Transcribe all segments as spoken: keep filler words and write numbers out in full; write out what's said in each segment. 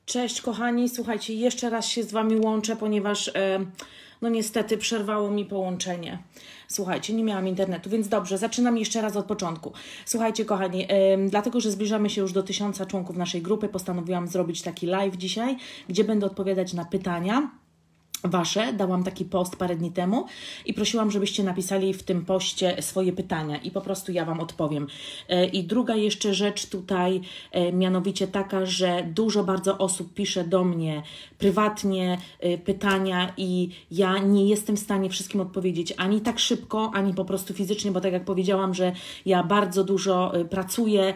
Cześć kochani, słuchajcie, jeszcze raz się z Wami łączę, ponieważ e, no niestety przerwało mi połączenie. Słuchajcie, nie miałam internetu, więc dobrze, zaczynam jeszcze raz od początku. Słuchajcie kochani, e, dlatego, że zbliżamy się już do tysiąca członków naszej grupy, postanowiłam zrobić taki live dzisiaj, gdzie będę odpowiadać na pytania Wasze. Dałam taki post parę dni temu i prosiłam, żebyście napisali w tym poście swoje pytania i po prostu ja Wam odpowiem. I druga jeszcze rzecz tutaj, mianowicie taka, że dużo bardzo osób pisze do mnie prywatnie pytania i ja nie jestem w stanie wszystkim odpowiedzieć ani tak szybko, ani po prostu fizycznie, bo tak jak powiedziałam, że ja bardzo dużo pracuję,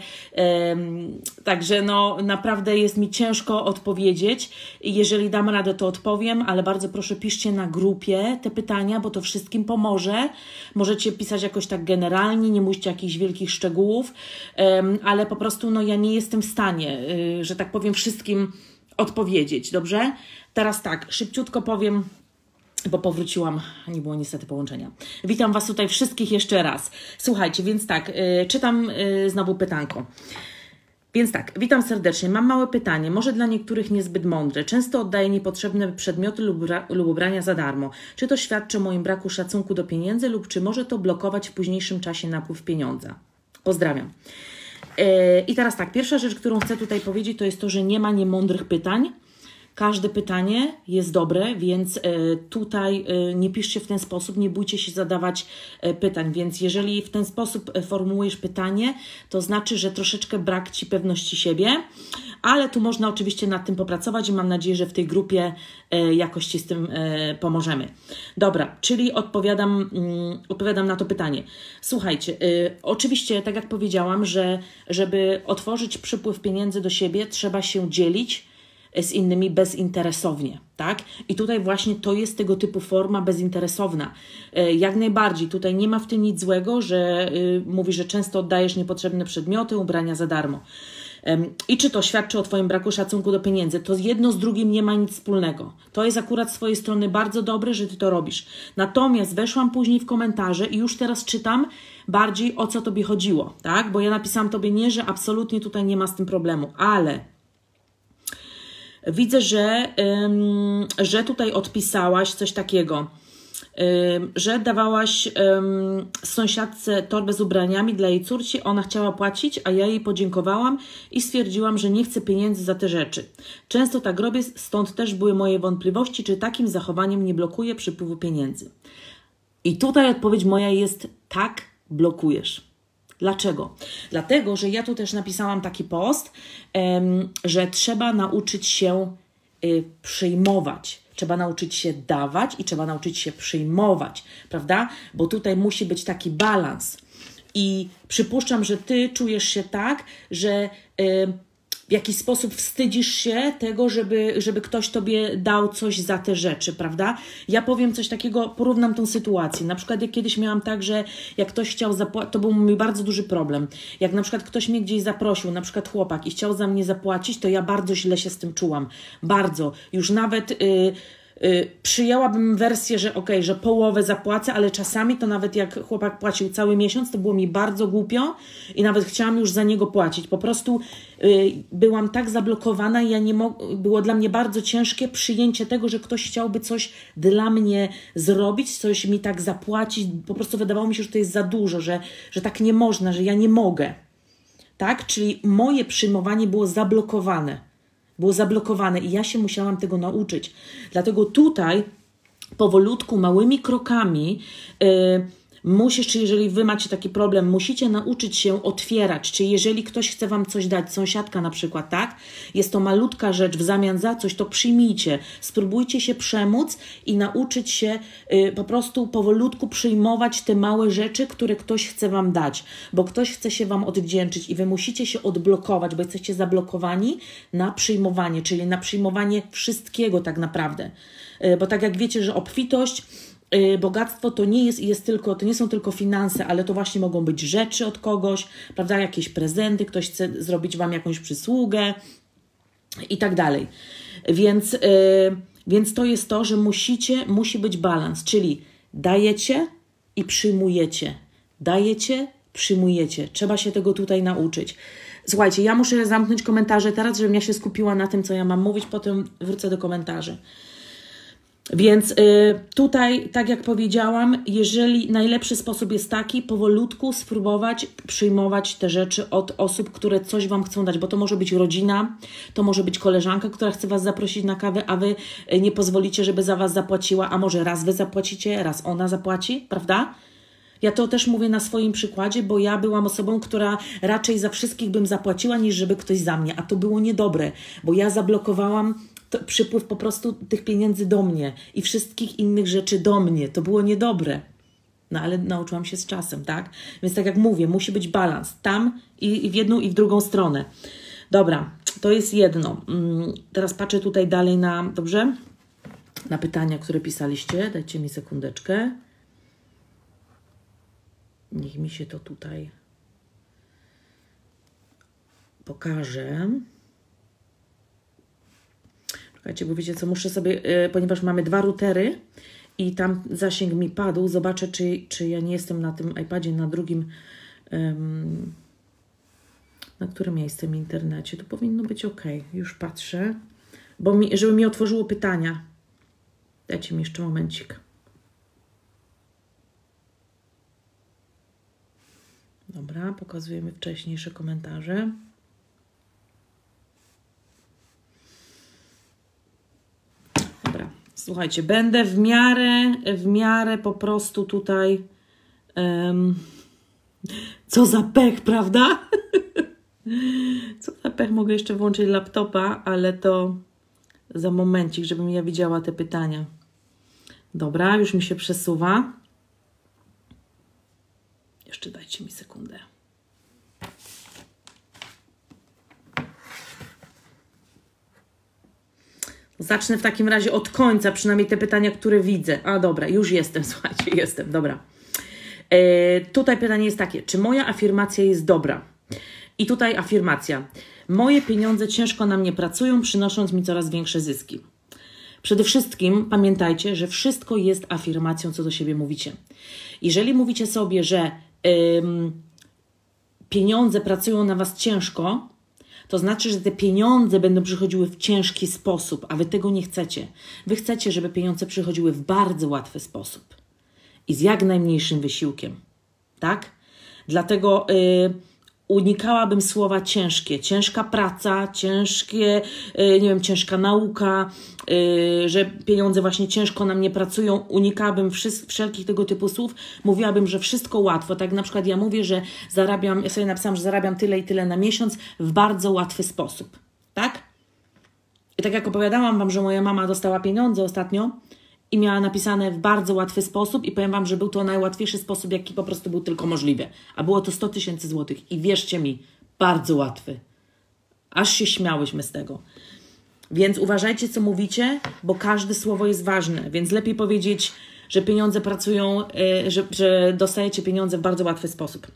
także no naprawdę jest mi ciężko odpowiedzieć. Jeżeli dam radę, to odpowiem, ale bardzo proszę, piszcie na grupie te pytania, bo to wszystkim pomoże. Możecie pisać jakoś tak generalnie, nie musicie jakichś wielkich szczegółów, um, ale po prostu no ja nie jestem w stanie, y, że tak powiem, wszystkim odpowiedzieć, dobrze? Teraz tak, szybciutko powiem, bo powróciłam, nie było niestety połączenia. Witam Was tutaj wszystkich jeszcze raz. Słuchajcie, więc tak, y, czytam y, znowu pytanko. Więc tak, witam serdecznie. Mam małe pytanie, może dla niektórych niezbyt mądre. Często oddaję niepotrzebne przedmioty lub, lub ubrania za darmo. Czy to świadczy o moim braku szacunku do pieniędzy lub czy może to blokować w późniejszym czasie napływ pieniądza? Pozdrawiam. Yy, I teraz tak, pierwsza rzecz, którą chcę tutaj powiedzieć, to jest to, że nie ma niemądrych pytań. Każde pytanie jest dobre, więc tutaj nie piszcie w ten sposób, nie bójcie się zadawać pytań. Więc jeżeli w ten sposób formułujesz pytanie, to znaczy, że troszeczkę brak Ci pewności siebie, ale tu można oczywiście nad tym popracować i mam nadzieję, że w tej grupie jakoś Ci z tym pomożemy. Dobra, czyli odpowiadam, odpowiadam na to pytanie. Słuchajcie, oczywiście, tak jak powiedziałam, że żeby otworzyć przypływ pieniędzy do siebie, trzeba się dzielić z innymi bezinteresownie, tak? I tutaj właśnie to jest tego typu forma bezinteresowna. Jak najbardziej, tutaj nie ma w tym nic złego, że yy, mówisz, że często oddajesz niepotrzebne przedmioty, ubrania za darmo. Ym, I czy to świadczy o Twoim braku szacunku do pieniędzy? To jedno z drugim nie ma nic wspólnego. To jest akurat z Twojej strony bardzo dobre, że Ty to robisz. Natomiast weszłam później w komentarze i już teraz czytam bardziej, o co Tobie chodziło, tak? Bo ja napisałam Tobie nie, że absolutnie tutaj nie ma z tym problemu, ale widzę, że, ym, że tutaj odpisałaś coś takiego, ym, że dawałaś ym, sąsiadce torbę z ubraniami dla jej córci, ona chciała płacić, a ja jej podziękowałam i stwierdziłam, że nie chcę pieniędzy za te rzeczy. Często tak robię, stąd też były moje wątpliwości, czy takim zachowaniem nie blokuje przypływu pieniędzy. I tutaj odpowiedź moja jest tak, blokujesz. Dlaczego? Dlatego, że ja tu też napisałam taki post, um, że trzeba nauczyć się y, przyjmować. Trzeba nauczyć się dawać i trzeba nauczyć się przyjmować, prawda? Bo tutaj musi być taki balans. I przypuszczam, że Ty czujesz się tak, że y, w jakiś sposób wstydzisz się tego, żeby, żeby ktoś Tobie dał coś za te rzeczy, prawda? Ja powiem coś takiego, porównam tą sytuację. Na przykład jak kiedyś miałam tak, że jak ktoś chciał zapłacić, to był mój bardzo duży problem. Jak na przykład ktoś mnie gdzieś zaprosił, na przykład chłopak i chciał za mnie zapłacić, to ja bardzo źle się z tym czułam. Bardzo. Już nawet Yy, Yy, przyjęłabym wersję, że okej, okay, że połowę zapłacę, ale czasami to nawet jak chłopak płacił cały miesiąc, to było mi bardzo głupio i nawet chciałam już za niego płacić. Po prostu yy, byłam tak zablokowana i ja nie było dla mnie bardzo ciężkie przyjęcie tego, że ktoś chciałby coś dla mnie zrobić, coś mi tak zapłacić. Po prostu wydawało mi się, że to jest za dużo, że, że tak nie można, że ja nie mogę. Tak? Czyli moje przyjmowanie było zablokowane. Było zablokowane i ja się musiałam tego nauczyć. Dlatego tutaj powolutku, małymi krokami yy, musisz, czy jeżeli Wy macie taki problem, musicie nauczyć się otwierać. Czy jeżeli ktoś chce Wam coś dać, sąsiadka na przykład, tak? Jest to malutka rzecz w zamian za coś, to przyjmijcie. Spróbujcie się przemóc i nauczyć się yy, po prostu powolutku przyjmować te małe rzeczy, które ktoś chce Wam dać. Bo ktoś chce się Wam odwdzięczyć i Wy musicie się odblokować, bo jesteście zablokowani na przyjmowanie, czyli na przyjmowanie wszystkiego tak naprawdę. Yy, bo tak jak wiecie, że obfitość, bogactwo to nie jest, jest tylko, to nie są tylko finanse, ale to właśnie mogą być rzeczy od kogoś, prawda, jakieś prezenty, ktoś chce zrobić Wam jakąś przysługę i tak dalej. Więc, yy, więc to jest to, że musicie, musi być balans, czyli dajecie i przyjmujecie. Dajecie, przyjmujecie. Trzeba się tego tutaj nauczyć. Słuchajcie, ja muszę zamknąć komentarze teraz, żebym ja się skupiła na tym, co ja mam mówić, potem wrócę do komentarzy. Więc y, tutaj, tak jak powiedziałam, jeżeli najlepszy sposób jest taki, powolutku spróbować przyjmować te rzeczy od osób, które coś Wam chcą dać, bo to może być rodzina, to może być koleżanka, która chce Was zaprosić na kawę, a Wy nie pozwolicie, żeby za Was zapłaciła, a może raz Wy zapłacicie, raz ona zapłaci, prawda? Ja to też mówię na swoim przykładzie, bo ja byłam osobą, która raczej za wszystkich bym zapłaciła, niż żeby ktoś za mnie, a to było niedobre, bo ja zablokowałam to przypływ po prostu tych pieniędzy do mnie i wszystkich innych rzeczy do mnie. To było niedobre. No ale nauczyłam się z czasem, tak? Więc tak jak mówię, musi być balans. Tam i, i w jedną i w drugą stronę. Dobra, to jest jedno. Teraz patrzę tutaj dalej na, dobrze? Na pytania, które pisaliście. Dajcie mi sekundeczkę. Niech mi się to tutaj pokaże. Słuchajcie, bo wiecie co, muszę sobie, yy, ponieważ mamy dwa routery i tam zasięg mi padł, zobaczę, czy, czy ja nie jestem na tym iPadzie, na drugim, yy, na którym ja jestem w internecie. To powinno być ok. Już patrzę, bo mi, żeby mi otworzyło pytania. Dajcie mi jeszcze momencik. Dobra, pokazujemy wcześniejsze komentarze. Dobra, słuchajcie, będę w miarę, w miarę po prostu tutaj, um, co za pech, prawda? Co za pech, mogę jeszcze włączyć laptopa, ale to za momencik, żebym ja widziała te pytania. Dobra, już mi się przesuwa. Jeszcze dajcie mi sekundę. Zacznę w takim razie od końca, przynajmniej te pytania, które widzę. A dobra, już jestem, słuchajcie, jestem, dobra. E, tutaj pytanie jest takie, czy moja afirmacja jest dobra? I tutaj afirmacja. Moje pieniądze ciężko na mnie pracują, przynosząc mi coraz większe zyski. Przede wszystkim pamiętajcie, że wszystko jest afirmacją, co do siebie mówicie. Jeżeli mówicie sobie, że ym, pieniądze pracują na Was ciężko, to znaczy, że te pieniądze będą przychodziły w ciężki sposób, a Wy tego nie chcecie. Wy chcecie, żeby pieniądze przychodziły w bardzo łatwy sposób i z jak najmniejszym wysiłkiem. Tak? Dlatego yy, unikałabym słowa ciężkie. Ciężka praca, ciężkie, yy, nie wiem, ciężka nauka, yy, że pieniądze właśnie ciężko na mnie pracują. Unikałabym wszelkich tego typu słów. Mówiłabym, że wszystko łatwo. Tak na przykład ja mówię, że zarabiam, ja sobie napisałam, że zarabiam tyle i tyle na miesiąc w bardzo łatwy sposób. Tak? I tak jak opowiadałam Wam, że moja mama dostała pieniądze ostatnio i miała napisane w bardzo łatwy sposób i powiem Wam, że był to najłatwiejszy sposób, jaki po prostu był tylko możliwy. A było to sto tysięcy złotych. I wierzcie mi, bardzo łatwy. Aż się śmiałyśmy z tego. Więc uważajcie, co mówicie, bo każde słowo jest ważne. Więc lepiej powiedzieć, że pieniądze pracują, yy, że, że dostajecie pieniądze w bardzo łatwy sposób.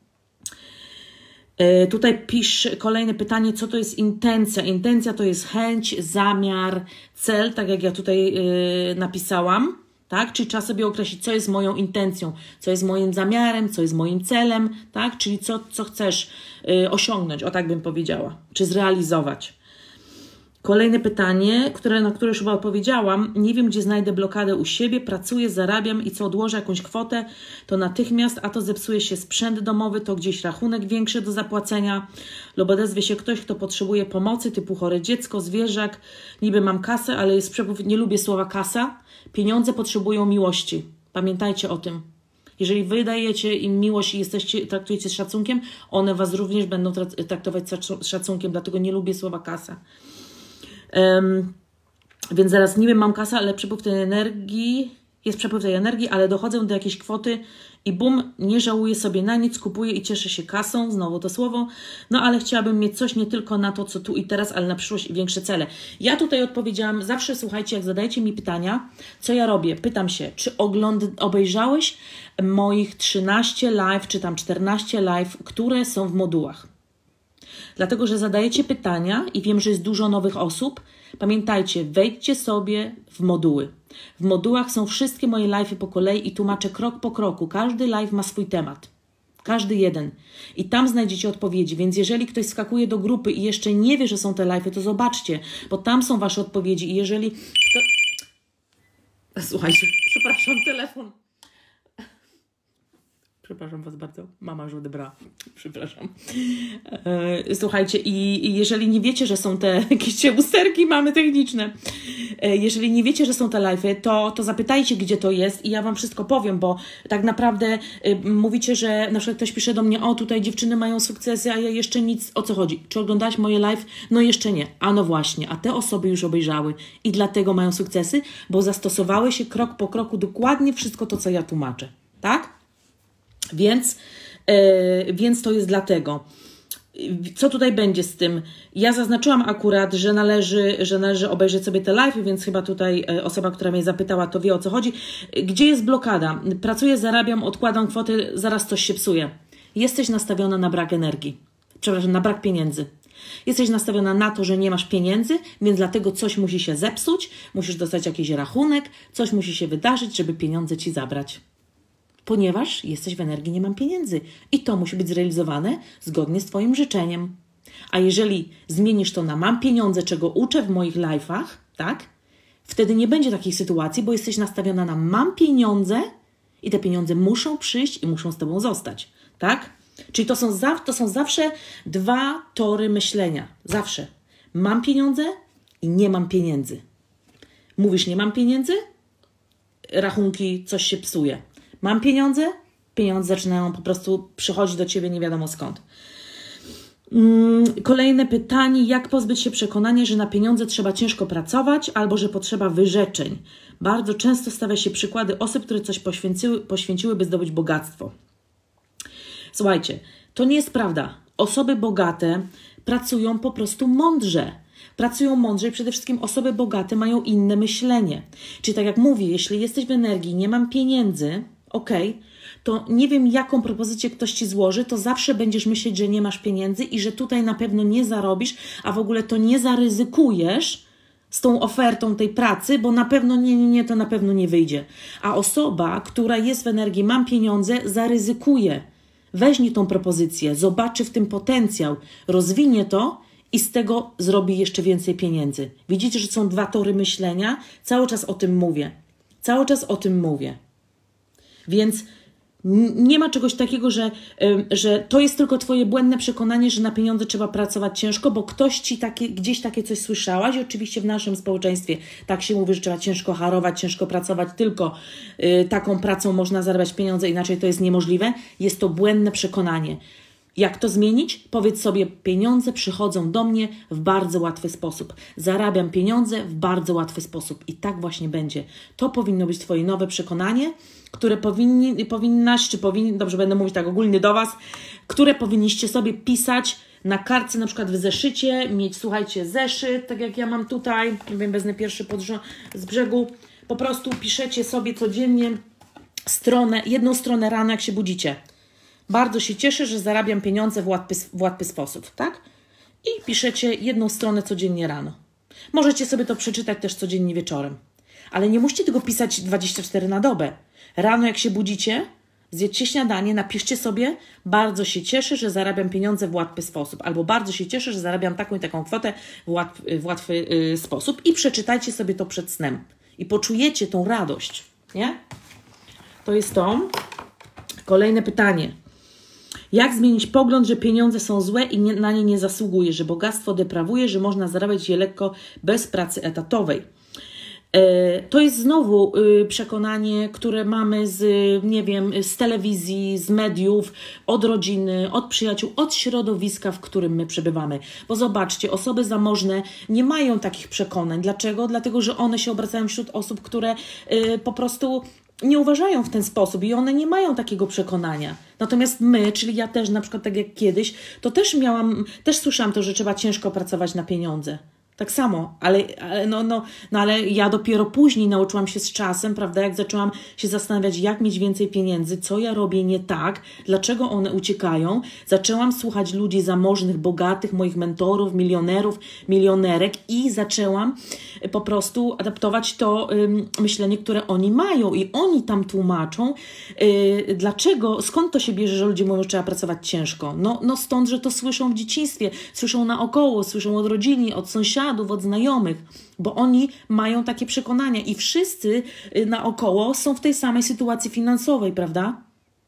Yy, tutaj pisz kolejne pytanie, co to jest intencja? Intencja to jest chęć, zamiar, cel, tak jak ja tutaj yy, napisałam. Tak? Czyli trzeba sobie określić, co jest moją intencją, co jest moim zamiarem, co jest moim celem, tak? Czyli co, co chcesz yy, osiągnąć, o tak bym powiedziała, czy zrealizować. Kolejne pytanie, które, na które już chyba odpowiedziałam. Nie wiem, gdzie znajdę blokadę u siebie, pracuję, zarabiam i co odłożę jakąś kwotę, to natychmiast, a to zepsuje się sprzęt domowy, to gdzieś rachunek większy do zapłacenia lub odezwie się ktoś, kto potrzebuje pomocy, typu chore dziecko, zwierzak. Niby mam kasę, ale jest przepływ, nie lubię słowa kasa. Pieniądze potrzebują miłości. Pamiętajcie o tym. Jeżeli wy dajecie im miłość i jesteście, traktujecie z szacunkiem, one was również będą traktować z szacunkiem, dlatego nie lubię słowa kasa. Um, więc zaraz niby mam kasę, ale przepływ tej energii, jest przepływ tej energii, ale dochodzę do jakiejś kwoty i bum, nie żałuję sobie na nic, kupuję i cieszę się kasą, znowu to słowo, no ale chciałabym mieć coś nie tylko na to, co tu i teraz, ale na przyszłość i większe cele. Ja tutaj odpowiedziałam, zawsze słuchajcie, jak zadajecie mi pytania, co ja robię? Pytam się, czy ogląd obejrzałeś moich trzynaście live, czy tam czternaście live, które są w modułach? Dlatego, że zadajecie pytania i wiem, że jest dużo nowych osób. Pamiętajcie, wejdźcie sobie w moduły. W modułach są wszystkie moje live'y po kolei i tłumaczę krok po kroku. Każdy live ma swój temat. Każdy jeden. I tam znajdziecie odpowiedzi, więc jeżeli ktoś skakuje do grupy i jeszcze nie wie, że są te live'y, to zobaczcie, bo tam są wasze odpowiedzi i jeżeli... To... Słuchajcie, przepraszam, telefon. Przepraszam was bardzo. Mama już odebrała. Przepraszam. E, słuchajcie, i, i jeżeli nie wiecie, że są te jakieś usterki mamy techniczne, e, jeżeli nie wiecie, że są te live'y, to, to zapytajcie, gdzie to jest i ja wam wszystko powiem, bo tak naprawdę e, mówicie, że na przykład ktoś pisze do mnie, o tutaj dziewczyny mają sukcesy, a ja jeszcze nic. O co chodzi? Czy oglądałaś moje live? No jeszcze nie. A no właśnie, a te osoby już obejrzały i dlatego mają sukcesy, bo zastosowały się krok po kroku dokładnie wszystko to, co ja tłumaczę. Tak? Więc, yy, więc to jest dlatego. Co tutaj będzie z tym? Ja zaznaczyłam akurat, że należy, że należy obejrzeć sobie te live, więc chyba tutaj osoba, która mnie zapytała, to wie, o co chodzi. Gdzie jest blokada? Pracuję, zarabiam, odkładam kwotę, zaraz coś się psuje. Jesteś nastawiona na brak energii. Przepraszam, na brak pieniędzy. Jesteś nastawiona na to, że nie masz pieniędzy, więc dlatego coś musi się zepsuć, musisz dostać jakiś rachunek, coś musi się wydarzyć, żeby pieniądze ci zabrać. Ponieważ jesteś w energii, nie mam pieniędzy. I to musi być zrealizowane zgodnie z twoim życzeniem. A jeżeli zmienisz to na mam pieniądze, czego uczę w moich live'ach, tak? Wtedy nie będzie takiej sytuacji, bo jesteś nastawiona na mam pieniądze i te pieniądze muszą przyjść i muszą z tobą zostać, tak? Czyli to są, za, to są zawsze dwa tory myślenia. Zawsze. Mam pieniądze i nie mam pieniędzy. Mówisz, nie mam pieniędzy? Rachunki, coś się psuje. Mam pieniądze? Pieniądze zaczynają po prostu przychodzić do ciebie nie wiadomo skąd. Kolejne pytanie. Jak pozbyć się przekonania, że na pieniądze trzeba ciężko pracować albo że potrzeba wyrzeczeń? Bardzo często stawia się przykłady osób, które coś poświęciły, poświęciły, by zdobyć bogactwo. Słuchajcie, to nie jest prawda. Osoby bogate pracują po prostu mądrze. Pracują mądrze i przede wszystkim osoby bogate mają inne myślenie. Czyli tak jak mówię, jeśli jesteś w energii, nie mam pieniędzy, okej, okay, to nie wiem, jaką propozycję ktoś ci złoży, to zawsze będziesz myśleć, że nie masz pieniędzy i że tutaj na pewno nie zarobisz, a w ogóle to nie zaryzykujesz z tą ofertą tej pracy, bo na pewno nie, nie, nie, to na pewno nie wyjdzie. A osoba, która jest w energii, mam pieniądze, zaryzykuje. Weźmie tą propozycję, zobaczy w tym potencjał, rozwinie to i z tego zrobi jeszcze więcej pieniędzy. Widzicie, że są dwa tory myślenia? Cały czas o tym mówię. Cały czas o tym mówię. Więc nie ma czegoś takiego, że, że to jest tylko twoje błędne przekonanie, że na pieniądze trzeba pracować ciężko, bo ktoś ci takie, gdzieś takie coś słyszałaś. I oczywiście w naszym społeczeństwie tak się mówi, że trzeba ciężko harować, ciężko pracować, tylko y, taką pracą można zarabiać pieniądze, inaczej to jest niemożliwe. Jest to błędne przekonanie. Jak to zmienić? Powiedz sobie, pieniądze przychodzą do mnie w bardzo łatwy sposób. Zarabiam pieniądze w bardzo łatwy sposób. I tak właśnie będzie. To powinno być twoje nowe przekonanie, które powinni, powinnaś, czy powinni, dobrze będę mówić tak ogólnie do was, które powinniście sobie pisać na kartce, na przykład w zeszycie, mieć, słuchajcie, zeszyt, tak jak ja mam tutaj, nie wiem, wezmę pierwszy podrząd z brzegu, po prostu piszecie sobie codziennie stronę, jedną stronę rano, jak się budzicie. Bardzo się cieszę, że zarabiam pieniądze w łatwy, w łatwy sposób, tak? I piszecie jedną stronę codziennie rano. Możecie sobie to przeczytać też codziennie wieczorem. Ale nie musicie tego pisać dwadzieścia cztery na dobę. Rano jak się budzicie, zjedzcie śniadanie, napiszcie sobie, bardzo się cieszę, że zarabiam pieniądze w łatwy sposób. Albo bardzo się cieszę, że zarabiam taką i taką kwotę w łatwy, w łatwy yy, sposób. I przeczytajcie sobie to przed snem. I poczujecie tą radość, nie? To jest to. Kolejne pytanie. Jak zmienić pogląd, że pieniądze są złe i nie, na nie nie zasługuje, że bogactwo deprawuje, że można zarabiać je lekko bez pracy etatowej? E, to jest znowu y, przekonanie, które mamy z, nie wiem, z telewizji, z mediów, od rodziny, od przyjaciół, od środowiska, w którym my przebywamy. Bo zobaczcie, osoby zamożne nie mają takich przekonań. Dlaczego? Dlatego, że one się obracają wśród osób, które y, po prostu nie uważają w ten sposób i one nie mają takiego przekonania. Natomiast my, czyli ja też na przykład tak jak kiedyś, to też miałam, też słyszałam to, że trzeba ciężko pracować na pieniądze. Tak samo, ale, ale, no, no, no, ale ja dopiero później nauczyłam się z czasem, prawda, jak zaczęłam się zastanawiać, jak mieć więcej pieniędzy, co ja robię nie tak, dlaczego one uciekają. Zaczęłam słuchać ludzi zamożnych, bogatych, moich mentorów, milionerów, milionerek i zaczęłam po prostu adaptować to ym, myślenie, które oni mają i oni tam tłumaczą, yy, dlaczego, skąd to się bierze, że ludzie mówią, że trzeba pracować ciężko. No, no stąd, że to słyszą w dzieciństwie, słyszą naokoło, słyszą od rodziny, od sąsiadów, od znajomych, bo oni mają takie przekonania i wszyscy naokoło są w tej samej sytuacji finansowej, prawda?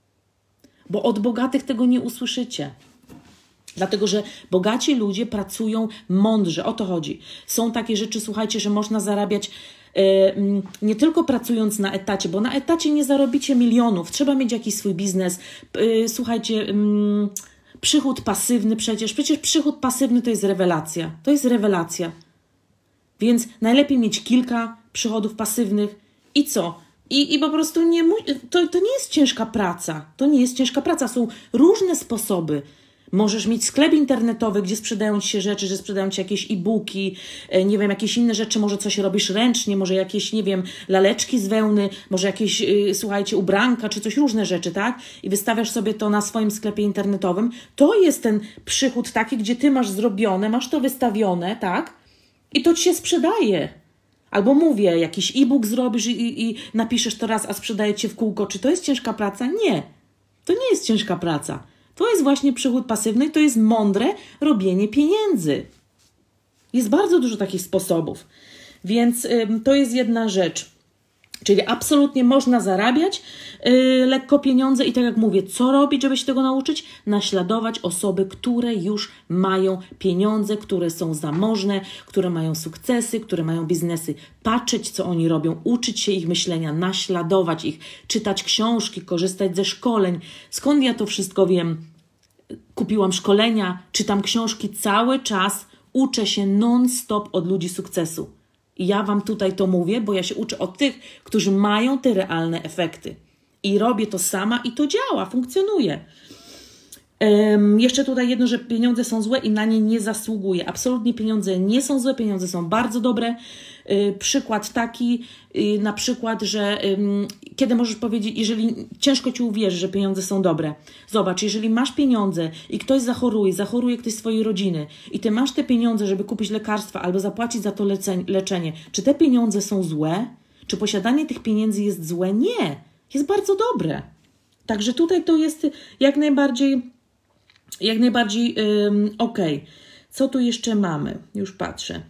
Bo od bogatych tego nie usłyszycie. Dlatego, że bogaci ludzie pracują mądrze, o to chodzi. Są takie rzeczy, słuchajcie, że można zarabiać yy, nie tylko pracując na etacie, bo na etacie nie zarobicie milionów, trzeba mieć jakiś swój biznes. Yy, słuchajcie, yy, przychód pasywny przecież, przecież przychód pasywny to jest rewelacja, to jest rewelacja. Więc najlepiej mieć kilka przychodów pasywnych i co? I, i po prostu nie, to, to nie jest ciężka praca, to nie jest ciężka praca, są różne sposoby. Możesz mieć sklep internetowy, gdzie sprzedają ci się rzeczy, że sprzedają ci jakieś e-booki, nie wiem, jakieś inne rzeczy, może coś robisz ręcznie, może jakieś, nie wiem, laleczki z wełny, może jakieś, yy, słuchajcie, ubranka, czy coś, różne rzeczy, tak? I wystawiasz sobie to na swoim sklepie internetowym. To jest ten przychód taki, gdzie ty masz zrobione, masz to wystawione, tak? I to ci się sprzedaje. Albo mówię, jakiś e-book zrobisz i, i napiszesz to raz, a sprzedaje cię w kółko. Czy to jest ciężka praca? Nie. To nie jest ciężka praca. To jest właśnie przychód pasywny i to jest mądre robienie pieniędzy. Jest bardzo dużo takich sposobów. Więc ym, to jest jedna rzecz. Czyli absolutnie można zarabiać yy, lekko pieniądze i tak jak mówię, co robić, żeby się tego nauczyć? Naśladować osoby, które już mają pieniądze, które są zamożne, które mają sukcesy, które mają biznesy. Patrzeć, co oni robią, uczyć się ich myślenia, naśladować ich, czytać książki, korzystać ze szkoleń. Skąd ja to wszystko wiem? Kupiłam szkolenia, czytam książki cały czas, uczę się non-stop od ludzi sukcesu. I ja wam tutaj to mówię, bo ja się uczę od tych, którzy mają te realne efekty. I robię to sama i to działa, funkcjonuje. Um, jeszcze tutaj jedno, że pieniądze są złe i na nie nie zasługuję. Absolutnie pieniądze nie są złe, pieniądze są bardzo dobre. Yy, przykład taki, yy, na przykład, że yy, kiedy możesz powiedzieć, jeżeli ciężko ci uwierzyć, że pieniądze są dobre. Zobacz, jeżeli masz pieniądze i ktoś zachoruje, zachoruje ktoś z swojej rodziny i ty masz te pieniądze, żeby kupić lekarstwa albo zapłacić za to leczenie, czy te pieniądze są złe? Czy posiadanie tych pieniędzy jest złe? Nie, jest bardzo dobre. Także tutaj to jest jak najbardziej Jak najbardziej yy, okej. Okay. Co tu jeszcze mamy? Już patrzę.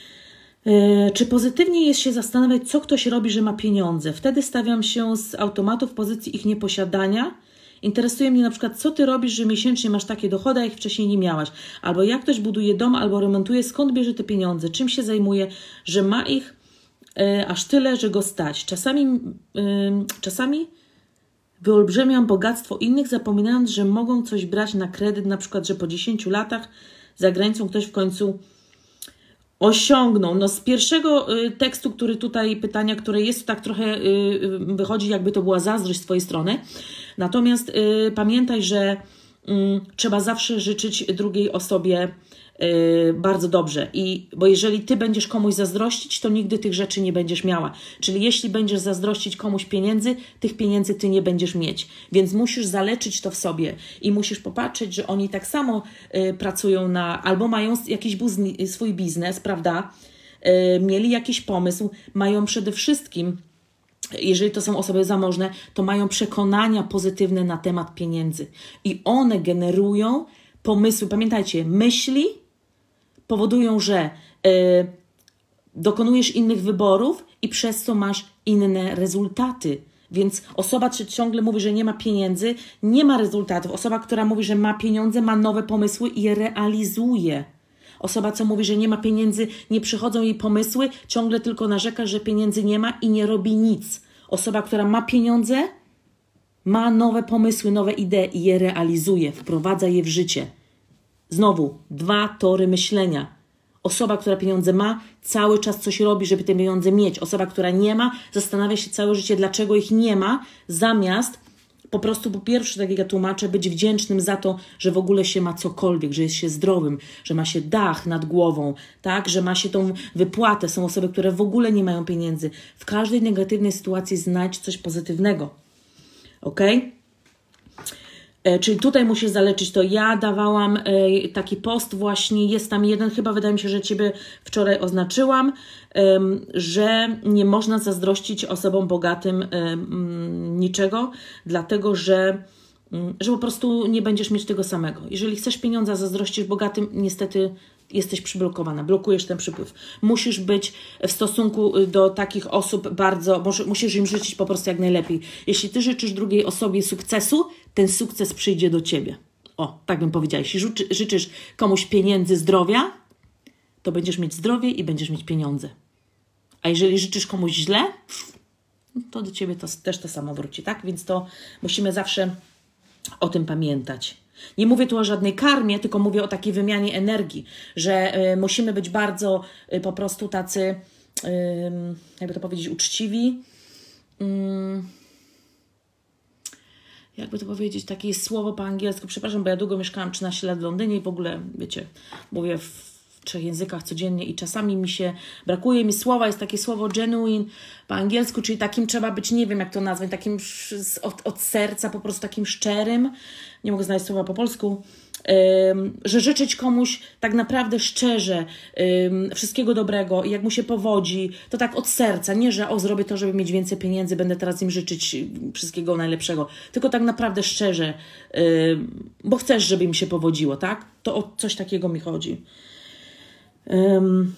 Yy, czy pozytywnie jest się zastanawiać, co ktoś robi, że ma pieniądze? Wtedy stawiam się z automatu w pozycji ich nieposiadania. Interesuje mnie na przykład, co ty robisz, że miesięcznie masz takie dochody, a ich wcześniej nie miałaś. Albo jak ktoś buduje dom, albo remontuje, skąd bierze te pieniądze? Czym się zajmuje, że ma ich yy, aż tyle, że go stać? Czasami... Yy, czasami wyolbrzymiam bogactwo innych, zapominając, że mogą coś brać na kredyt, na przykład, że po dziesięciu latach za granicą ktoś w końcu osiągnął. No z pierwszego y, tekstu, który tutaj, pytania, które jest, tak trochę y, wychodzi, jakby to była zazdrość z twojej strony. Natomiast y, pamiętaj, że y, trzeba zawsze życzyć drugiej osobie Yy, bardzo dobrze. I, bo jeżeli ty będziesz komuś zazdrościć, to nigdy tych rzeczy nie będziesz miała. Czyli jeśli będziesz zazdrościć komuś pieniędzy, tych pieniędzy ty nie będziesz mieć. Więc musisz zaleczyć to w sobie i musisz popatrzeć, że oni tak samo yy, pracują na, albo mają jakiś buzni, swój biznes, prawda? Yy, mieli jakiś pomysł, mają przede wszystkim, jeżeli to są osoby zamożne, to mają przekonania pozytywne na temat pieniędzy. I one generują pomysły. Pamiętajcie, myśli powodują, że y, dokonujesz innych wyborów i przez co masz inne rezultaty. Więc osoba, czy ciągle mówi, że nie ma pieniędzy, nie ma rezultatów. Osoba, która mówi, że ma pieniądze, ma nowe pomysły i je realizuje. Osoba, co mówi, że nie ma pieniędzy, nie przychodzą jej pomysły, ciągle tylko narzeka, że pieniędzy nie ma i nie robi nic. Osoba, która ma pieniądze, ma nowe pomysły, nowe idee i je realizuje, wprowadza je w życie. Znowu, dwa tory myślenia. Osoba, która pieniądze ma, cały czas coś robi, żeby te pieniądze mieć. Osoba, która nie ma, zastanawia się całe życie, dlaczego ich nie ma, zamiast po prostu po pierwsze, tak jak ja tłumaczę, być wdzięcznym za to, że w ogóle się ma cokolwiek, że jest się zdrowym, że ma się dach nad głową, tak, że ma się tą wypłatę. Są osoby, które w ogóle nie mają pieniędzy. W każdej negatywnej sytuacji znajdź coś pozytywnego. Ok? E, czyli tutaj musisz zaleczyć to. Ja dawałam e, taki post właśnie, jest tam jeden, chyba wydaje mi się, że Ciebie wczoraj oznaczyłam, e, że nie można zazdrościć osobom bogatym e, m, niczego, dlatego że, m, że po prostu nie będziesz mieć tego samego. Jeżeli chcesz pieniądza, zazdrościsz bogatym, niestety jesteś przyblokowana, blokujesz ten przypływ. Musisz być w stosunku do takich osób bardzo, musisz im życzyć po prostu jak najlepiej. Jeśli Ty życzysz drugiej osobie sukcesu, ten sukces przyjdzie do Ciebie. O, tak bym powiedziała. Jeśli życzy, życzysz komuś pieniędzy, zdrowia, to będziesz mieć zdrowie i będziesz mieć pieniądze. A jeżeli życzysz komuś źle, to do Ciebie to, też to samo wróci, tak? Więc to musimy zawsze o tym pamiętać. Nie mówię tu o żadnej karmie, tylko mówię o takiej wymianie energii, że y, musimy być bardzo y, po prostu tacy, y, jakby to powiedzieć, uczciwi. Y, jakby to powiedzieć, takie jest słowo po angielsku. Przepraszam, bo ja długo mieszkałam trzynaście lat w Londynie i w ogóle, wiecie, mówię w trzech językach codziennie i czasami mi się, brakuje mi słowa, jest takie słowo genuine po angielsku, czyli takim trzeba być, nie wiem jak to nazwać, takim od, od serca, po prostu takim szczerym, nie mogę znaleźć słowa po polsku, ym, że życzyć komuś tak naprawdę szczerze ym, wszystkiego dobrego i jak mu się powodzi, to tak od serca, nie że o zrobię to, żeby mieć więcej pieniędzy, będę teraz im życzyć wszystkiego najlepszego, tylko tak naprawdę szczerze, ym, bo chcesz, żeby im się powodziło, tak? To o coś takiego mi chodzi. Um,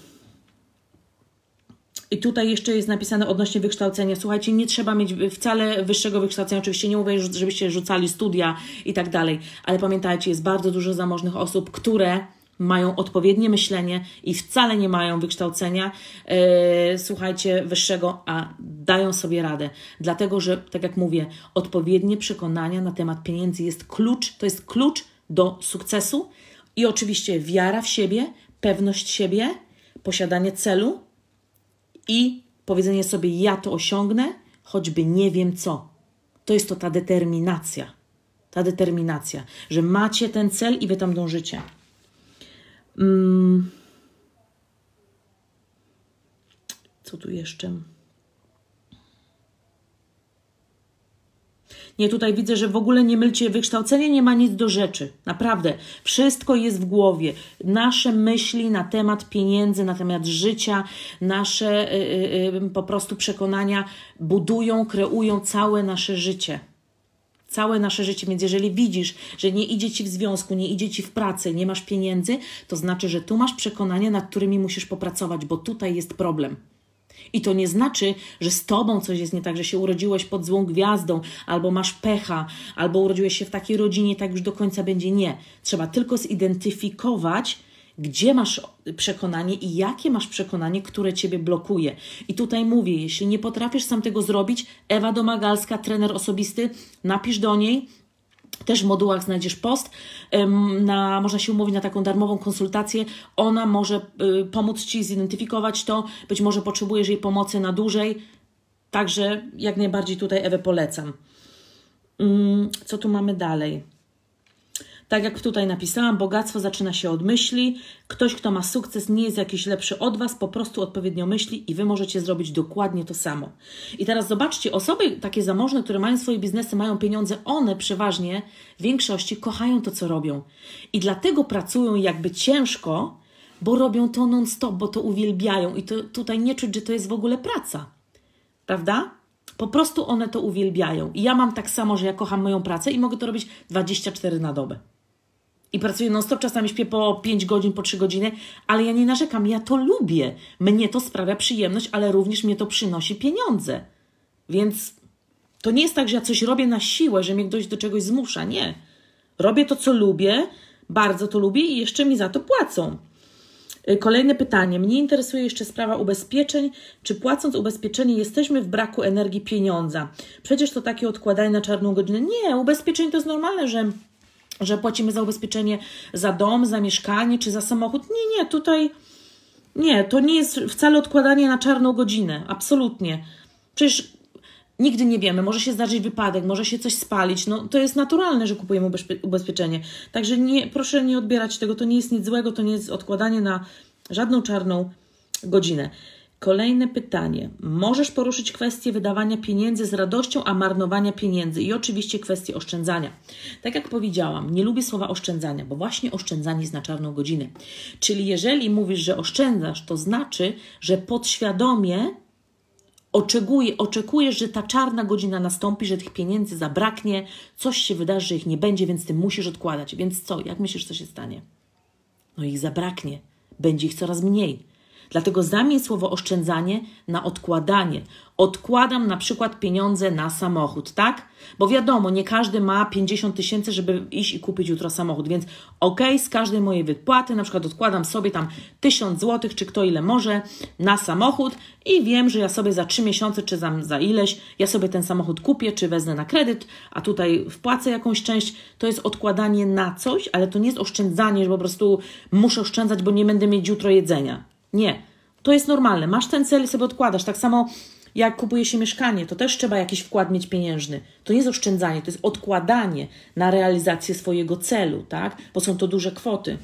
I tutaj jeszcze jest napisane odnośnie wykształcenia. Słuchajcie, nie trzeba mieć wcale wyższego wykształcenia. Oczywiście nie mówię, żebyście rzucali studia i tak dalej, ale pamiętajcie, jest bardzo dużo zamożnych osób, które mają odpowiednie myślenie i wcale nie mają wykształcenia, yy, słuchajcie, wyższego, a dają sobie radę. Dlatego, że, tak jak mówię, odpowiednie przekonania na temat pieniędzy jest klucz, to jest klucz do sukcesu i oczywiście wiara w siebie, pewność siebie, posiadanie celu i powiedzenie sobie, ja to osiągnę, choćby nie wiem co. To jest to ta determinacja. Ta determinacja, że macie ten cel i wy tam dążycie. Hmm. Co tu jeszcze? Nie, tutaj widzę, że w ogóle nie mylcie, wykształcenie nie ma nic do rzeczy. Naprawdę. Wszystko jest w głowie. Nasze myśli na temat pieniędzy, na temat życia, nasze yy, yy, po prostu przekonania budują, kreują całe nasze życie. Całe nasze życie. Więc jeżeli widzisz, że nie idzie Ci w związku, nie idzie Ci w pracy, nie masz pieniędzy, to znaczy, że tu masz przekonania, nad którymi musisz popracować, bo tutaj jest problem. I to nie znaczy, że z Tobą coś jest nie tak, że się urodziłeś pod złą gwiazdą, albo masz pecha, albo urodziłeś się w takiej rodzinie, tak już do końca będzie. Nie. Trzeba tylko zidentyfikować, gdzie masz przekonanie i jakie masz przekonanie, które Ciebie blokuje. I tutaj mówię, jeśli nie potrafisz sam tego zrobić, Ewa Domagalska, trener osobisty, napisz do niej. Też w modułach znajdziesz post, na, można się umówić na taką darmową konsultację. Ona może y, pomóc Ci zidentyfikować to, być może potrzebujesz jej pomocy na dłużej, także jak najbardziej tutaj Ewę polecam. Ym, co tu mamy dalej? Tak jak tutaj napisałam, bogactwo zaczyna się od myśli. Ktoś, kto ma sukces, nie jest jakiś lepszy od Was, po prostu odpowiednio myśli i Wy możecie zrobić dokładnie to samo. I teraz zobaczcie, osoby takie zamożne, które mają swoje biznesy, mają pieniądze, one przeważnie w większości kochają to, co robią. I dlatego pracują jakby ciężko, bo robią to non-stop, bo to uwielbiają. I to tutaj nie czuć, że to jest w ogóle praca. Prawda? Po prostu one to uwielbiają. I ja mam tak samo, że ja kocham moją pracę i mogę to robić dwadzieścia cztery na dobę. I pracuję non-stop, czasami śpię po pięć godzin, po trzy godziny, ale ja nie narzekam, ja to lubię. Mnie to sprawia przyjemność, ale również mnie to przynosi pieniądze. Więc to nie jest tak, że ja coś robię na siłę, że mnie ktoś do czegoś zmusza. Nie. Robię to, co lubię, bardzo to lubię i jeszcze mi za to płacą. Kolejne pytanie. Mnie interesuje jeszcze sprawa ubezpieczeń. Czy płacąc ubezpieczenie jesteśmy w braku energii pieniądza? Przecież to takie odkładanie na czarną godzinę. Nie, ubezpieczenie to jest normalne, że... że płacimy za ubezpieczenie za dom, za mieszkanie czy za samochód. Nie, nie, tutaj nie, to nie jest wcale odkładanie na czarną godzinę. Absolutnie. Przecież Nigdy nie wiemy, może się zdarzyć wypadek, może się coś spalić, no to jest naturalne, że kupujemy ubezpieczenie. Także nie, proszę nie odbierać tego, to nie jest nic złego, to nie jest odkładanie na żadną czarną godzinę. Kolejne pytanie. Możesz poruszyć kwestię wydawania pieniędzy z radością, a marnowania pieniędzy i oczywiście kwestię oszczędzania. Tak jak powiedziałam, nie lubię słowa oszczędzania, bo właśnie oszczędzanie jest na czarną godzinę. Czyli jeżeli mówisz, że oszczędzasz, to znaczy, że podświadomie oczekuje, oczekujesz, że ta czarna godzina nastąpi, że tych pieniędzy zabraknie, coś się wydarzy, że ich nie będzie, więc ty musisz odkładać. Więc co? Jak myślisz, co się stanie? No ich zabraknie. Będzie ich coraz mniej. Dlatego zamień słowo oszczędzanie na odkładanie. Odkładam na przykład pieniądze na samochód, tak? Bo wiadomo, nie każdy ma pięćdziesiąt tysięcy, żeby iść i kupić jutro samochód, więc okej, z każdej mojej wypłaty na przykład odkładam sobie tam tysiąc złotych, czy kto ile może, na samochód i wiem, że ja sobie za trzy miesiące, czy za, za ileś, ja sobie ten samochód kupię, czy wezmę na kredyt, a tutaj wpłacę jakąś część. To jest odkładanie na coś, ale to nie jest oszczędzanie, że po prostu muszę oszczędzać, bo nie będę mieć jutro jedzenia. Nie, to jest normalne. Masz ten cel i sobie odkładasz. Tak samo jak kupuje się mieszkanie, to też trzeba jakiś wkład mieć pieniężny. To nie jest oszczędzanie, to jest odkładanie na realizację swojego celu, tak? Bo są to duże kwoty.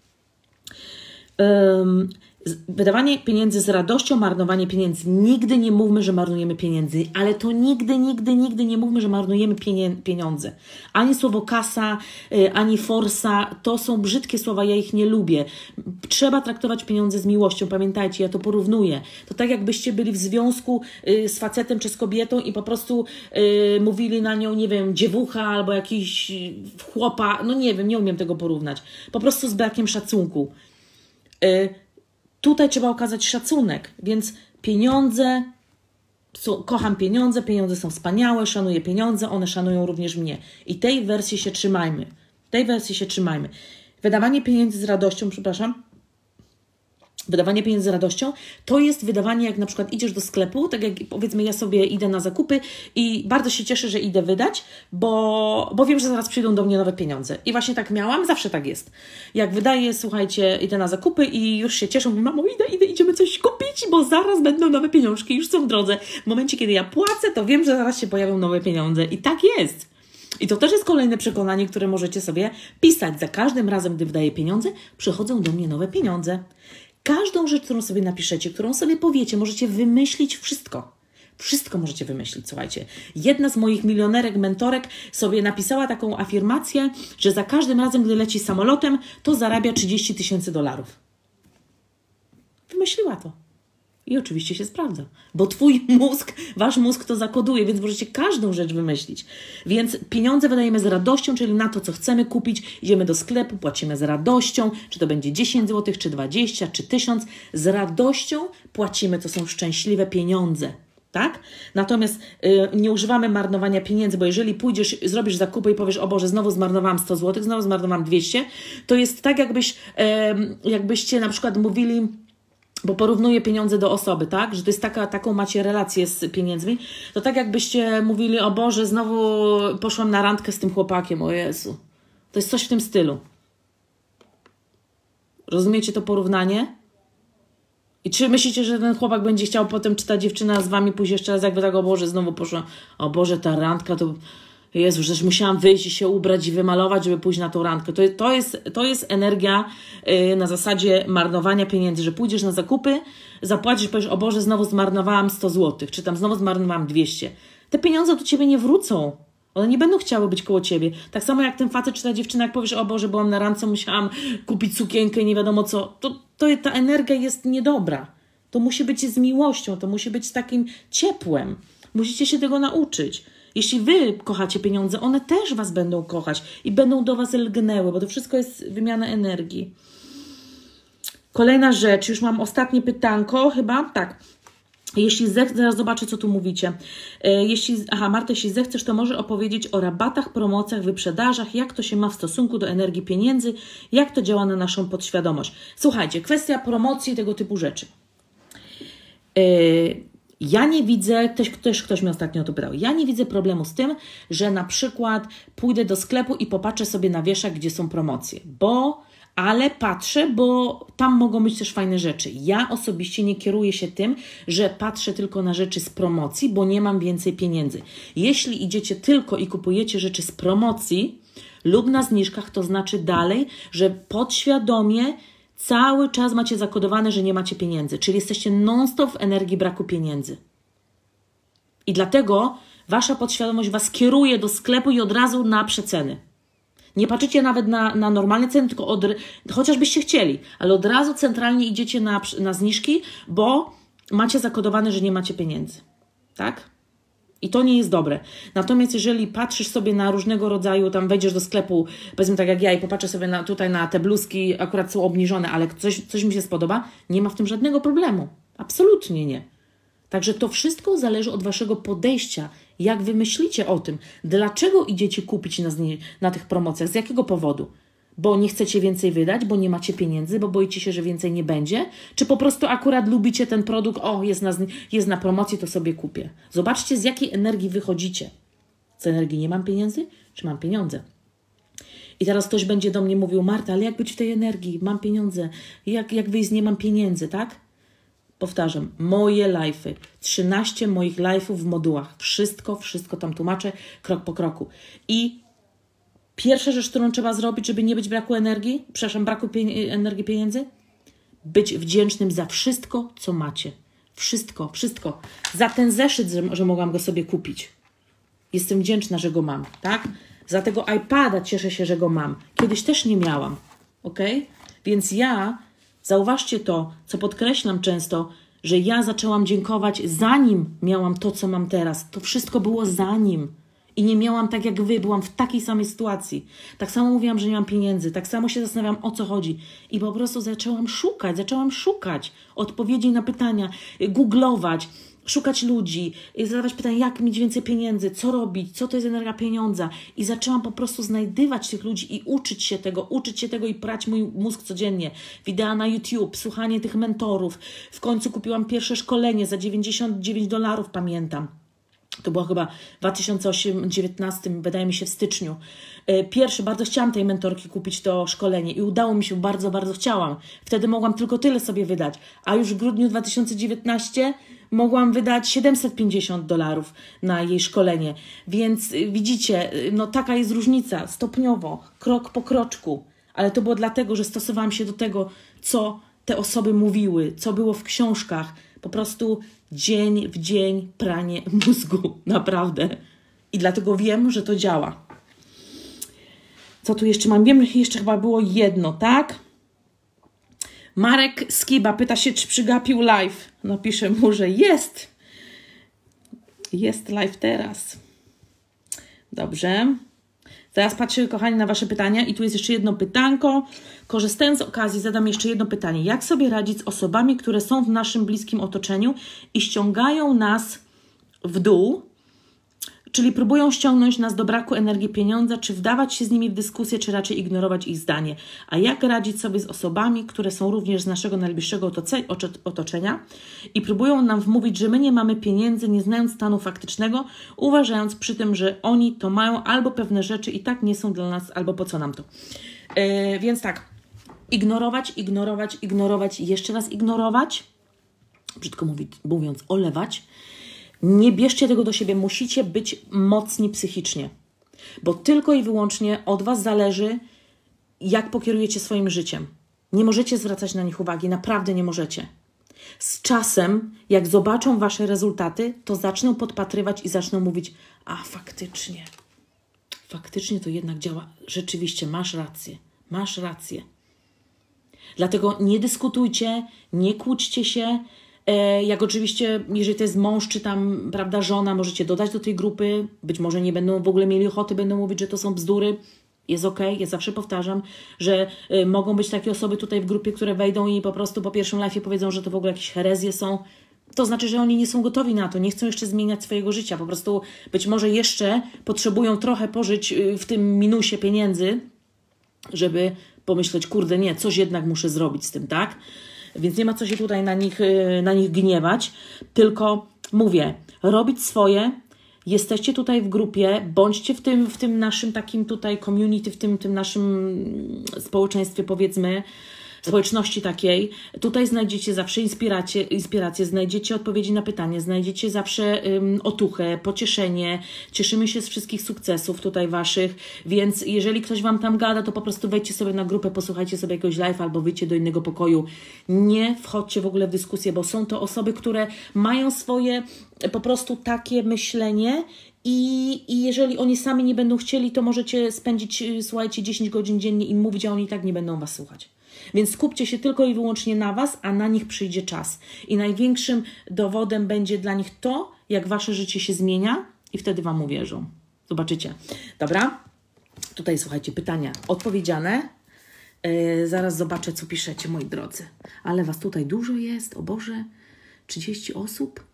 Um, wydawanie pieniędzy z radością, marnowanie pieniędzy. Nigdy nie mówmy, że marnujemy pieniędzy, ale to nigdy, nigdy, nigdy nie mówmy, że marnujemy pieniądze. Ani słowo kasa, ani forsa, to są brzydkie słowa, ja ich nie lubię. Trzeba traktować pieniądze z miłością, pamiętajcie, ja to porównuję. To tak jakbyście byli w związku z facetem czy z kobietą i po prostu yy, mówili na nią, nie wiem, dziewucha albo jakiś chłopa, no nie wiem, nie umiem tego porównać. Po prostu z brakiem szacunku. Yy, Tutaj trzeba okazać szacunek, więc pieniądze, są, kocham pieniądze, pieniądze są wspaniałe, szanuję pieniądze, one szanują również mnie. I tej wersji się trzymajmy. Tej wersji się trzymajmy. Wydawanie pieniędzy z radością, przepraszam, wydawanie pieniędzy z radością, to jest wydawanie, jak na przykład idziesz do sklepu, tak jak powiedzmy ja sobie idę na zakupy i bardzo się cieszę, że idę wydać, bo, bo wiem, że zaraz przyjdą do mnie nowe pieniądze. I właśnie tak miałam, zawsze tak jest. Jak wydaję, słuchajcie, idę na zakupy i już się cieszę, mówię, mamo, idę, idę, idziemy coś kupić, bo zaraz będą nowe pieniążki, już są w drodze. W momencie, kiedy ja płacę, to wiem, że zaraz się pojawią nowe pieniądze. I tak jest. I to też jest kolejne przekonanie, które możecie sobie pisać. Za każdym razem, gdy wydaję pieniądze, przychodzą do mnie nowe pieniądze. Każdą rzecz, którą sobie napiszecie, którą sobie powiecie, możecie wymyślić wszystko. Wszystko możecie wymyślić, słuchajcie. Jedna z moich milionerek, mentorek sobie napisała taką afirmację, że za każdym razem, gdy leci samolotem, to zarabia trzydzieści tysięcy dolarów. Wymyśliła to. I oczywiście się sprawdza, bo twój mózg, wasz mózg to zakoduje, więc możecie każdą rzecz wymyślić. Więc pieniądze wydajemy z radością, czyli na to, co chcemy kupić. Idziemy do sklepu, płacimy z radością, czy to będzie dziesięć złotych, czy dwadzieścia, czy tysiąc. Z radością płacimy, to są szczęśliwe pieniądze. Tak? Natomiast yy, nie używamy marnowania pieniędzy, bo jeżeli pójdziesz, zrobisz zakupy i powiesz, o Boże, znowu zmarnowałam sto złotych, znowu zmarnowałam dwieście, to jest tak, jakbyś, yy, jakbyście na przykład mówili, bo porównuję pieniądze do osoby, tak? Że to jest taka, taką macie relację z pieniędzmi, to tak jakbyście mówili, o Boże, znowu poszłam na randkę z tym chłopakiem, o Jezu. To jest coś w tym stylu. Rozumiecie to porównanie? I czy myślicie, że ten chłopak będzie chciał potem, czy ta dziewczyna z wami pójść jeszcze raz, jakby tak, o Boże, znowu poszła, o Boże, ta randka to... Jezu, że musiałam wyjść i się ubrać i wymalować, żeby pójść na tą randkę. To, to, jest, to jest energia yy, na zasadzie marnowania pieniędzy, że pójdziesz na zakupy, zapłacisz, powiesz, o Boże, znowu zmarnowałam sto złotych, czy tam znowu zmarnowałam dwieście. Te pieniądze do ciebie nie wrócą. One nie będą chciały być koło ciebie. Tak samo jak ten facet, czy ta dziewczyna, jak powiesz, o Boże, byłam na randce, musiałam kupić sukienkę i nie wiadomo co. To, to ta energia jest niedobra. To musi być z miłością, to musi być z takim ciepłem. Musicie się tego nauczyć. Jeśli wy kochacie pieniądze, one też was będą kochać i będą do was lgnęły, bo to wszystko jest wymiana energii. Kolejna rzecz, już mam ostatnie pytanko chyba, tak. Jeśli zechcesz, zaraz zobaczę, co tu mówicie. Jeśli, aha, Marta, jeśli zechcesz, to może opowiedzieć o rabatach, promocjach, wyprzedażach, jak to się ma w stosunku do energii pieniędzy, jak to działa na naszą podświadomość. Słuchajcie, kwestia promocji, tego typu rzeczy. Yy, Ja nie widzę, też, też ktoś mnie ostatnio o to pytał, ja nie widzę problemu z tym, że na przykład pójdę do sklepu i popatrzę sobie na wieszak, gdzie są promocje, bo ale patrzę, bo tam mogą być też fajne rzeczy. Ja osobiście nie kieruję się tym, że patrzę tylko na rzeczy z promocji, bo nie mam więcej pieniędzy. Jeśli idziecie tylko i kupujecie rzeczy z promocji lub na zniżkach, to znaczy dalej, że podświadomie cały czas macie zakodowane, że nie macie pieniędzy, czyli jesteście non-stop w energii braku pieniędzy. I dlatego wasza podświadomość was kieruje do sklepu i od razu na przeceny. Nie patrzycie nawet na, na normalne ceny, tylko od, chociażbyście chcieli, ale od razu centralnie idziecie na, na zniżki, bo macie zakodowane, że nie macie pieniędzy. Tak? I to nie jest dobre. Natomiast jeżeli patrzysz sobie na różnego rodzaju, tam wejdziesz do sklepu, powiedzmy tak jak ja i popatrzę sobie na, tutaj na te bluzki, akurat są obniżone, ale coś, coś mi się spodoba, nie ma w tym żadnego problemu. Absolutnie nie. Także to wszystko zależy od waszego podejścia, jak wy myślicie o tym. Dlaczego idziecie kupić na, na tych promocjach? Z jakiego powodu? Bo nie chcecie więcej wydać, bo nie macie pieniędzy, bo boicie się, że więcej nie będzie? Czy po prostu akurat lubicie ten produkt, o jest na, jest na promocji, to sobie kupię. Zobaczcie, z jakiej energii wychodzicie. Z energii nie mam pieniędzy, czy mam pieniądze? I teraz ktoś będzie do mnie mówił, Marta, ale jak być w tej energii? Mam pieniądze. Jak, jak wyjść, nie mam pieniędzy, tak? Powtarzam, moje live'y, trzynaście moich live'ów w modułach. Wszystko, wszystko tam tłumaczę, krok po kroku. I pierwsza rzecz, którą trzeba zrobić, żeby nie być braku energii, przepraszam, braku pie- energii pieniędzy, być wdzięcznym za wszystko, co macie. Wszystko, wszystko. Za ten zeszyt, że, że mogłam go sobie kupić. Jestem wdzięczna, że go mam, tak? Za tego iPada cieszę się, że go mam. Kiedyś też nie miałam, ok? Więc ja... Zauważcie to, co podkreślam często, że ja zaczęłam dziękować zanim miałam to, co mam teraz. To wszystko było zanim. I nie miałam tak jak wy, byłam w takiej samej sytuacji. Tak samo mówiłam, że nie mam pieniędzy, tak samo się zastanawiam, o co chodzi. I po prostu zaczęłam szukać, zaczęłam szukać odpowiedzi na pytania, googlować, szukać ludzi, zadawać pytania, jak mieć więcej pieniędzy, co robić, co to jest energia pieniądza. I zaczęłam po prostu znajdywać tych ludzi i uczyć się tego, uczyć się tego i prać mój mózg codziennie. Wideo na YouTube, słuchanie tych mentorów. W końcu kupiłam pierwsze szkolenie za dziewięćdziesiąt dziewięć dolarów, pamiętam. To było chyba w dwa tysiące dziewiętnastym, wydaje mi się, w styczniu. Pierwszy, bardzo chciałam tej mentorki kupić to szkolenie i udało mi się, bardzo, bardzo chciałam. Wtedy mogłam tylko tyle sobie wydać, a już w grudniu dwa tysiące dziewiętnastego mogłam wydać siedemset pięćdziesiąt dolarów na jej szkolenie. Więc widzicie, no taka jest różnica, stopniowo, krok po kroczku. Ale to było dlatego, że stosowałam się do tego, co te osoby mówiły, co było w książkach. Po prostu dzień w dzień pranie mózgu, naprawdę. I dlatego wiem, że to działa. Co tu jeszcze mam? Wiem, że jeszcze chyba było jedno, tak? Marek Skiba pyta się, czy przygapił live. No piszę mu, że jest. Jest live teraz. Dobrze. Teraz patrzę, kochani, na wasze pytania i tu jest jeszcze jedno pytanko. Korzystając z okazji zadam jeszcze jedno pytanie. Jak sobie radzić z osobami, które są w naszym bliskim otoczeniu i ściągają nas w dół, czyli próbują ściągnąć nas do braku energii pieniądza, czy wdawać się z nimi w dyskusję, czy raczej ignorować ich zdanie? A jak radzić sobie z osobami, które są również z naszego najbliższego otoczenia i próbują nam wmówić, że my nie mamy pieniędzy, nie znając stanu faktycznego, uważając przy tym, że oni to mają, albo pewne rzeczy i tak nie są dla nas, albo po co nam to? Yy, więc tak, ignorować, ignorować, ignorować i jeszcze raz ignorować, brzydko mówiąc, olewać. Nie bierzcie tego do siebie, musicie być mocni psychicznie, bo tylko i wyłącznie od was zależy, jak pokierujecie swoim życiem. Nie możecie zwracać na nich uwagi, naprawdę nie możecie. Z czasem, jak zobaczą wasze rezultaty, to zaczną podpatrywać i zaczną mówić, a faktycznie, faktycznie to jednak działa, rzeczywiście masz rację, masz rację. Dlatego nie dyskutujcie, nie kłóćcie się. Jak oczywiście, jeżeli to jest mąż czy tam, prawda, żona, możecie dodać do tej grupy, być może nie będą w ogóle mieli ochoty, będą mówić, że to są bzdury, jest okej, ja zawsze powtarzam, że y, mogą być takie osoby tutaj w grupie, które wejdą i po prostu po pierwszym live'ie powiedzą, że to w ogóle jakieś herezje są, to znaczy, że oni nie są gotowi na to, nie chcą jeszcze zmieniać swojego życia, po prostu być może jeszcze potrzebują trochę pożyć w tym minusie pieniędzy, żeby pomyśleć, kurde nie, coś jednak muszę zrobić z tym, tak? Więc nie ma co się tutaj na nich, na nich gniewać, tylko mówię, robić swoje, Jesteście tutaj w grupie, bądźcie w tym, w tym naszym takim tutaj community, w tym, tym naszym społeczeństwie, powiedzmy, społeczności takiej. Tutaj znajdziecie zawsze inspirację, inspirację, znajdziecie odpowiedzi na pytanie, znajdziecie zawsze um, otuchę, pocieszenie. Cieszymy się z wszystkich sukcesów tutaj waszych, więc jeżeli ktoś wam tam gada, to po prostu wejdźcie sobie na grupę, posłuchajcie sobie jakiegoś live albo wyjdźcie do innego pokoju. Nie wchodźcie w ogóle w dyskusję, bo są to osoby, które mają swoje po prostu takie myślenie i, i jeżeli oni sami nie będą chcieli, to możecie spędzić, słuchajcie, dziesięć godzin dziennie i mówić, a oni i tak nie będą was słuchać. Więc skupcie się tylko i wyłącznie na was, a na nich przyjdzie czas. I największym dowodem będzie dla nich to, jak wasze życie się zmienia i wtedy wam uwierzą. Zobaczycie. Dobra? Tutaj, słuchajcie, pytania odpowiedziane. Yy, zaraz zobaczę, co piszecie, moi drodzy. Ale was tutaj dużo jest, o Boże. trzydzieści osób.